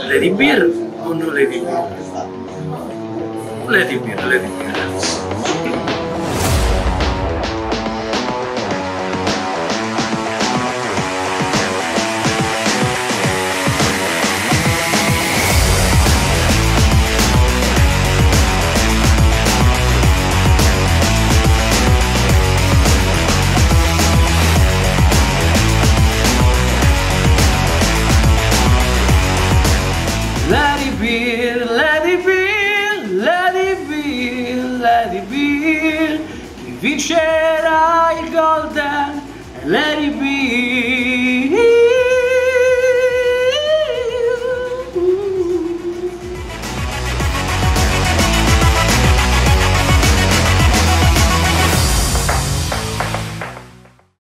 Lady Beer o no Lady Beer? Lady Beer, Lady Beer. Lady Beer, Lady Beer, Lady Beer, Lady Beer, chi vincerà il Golden è Lady Beer.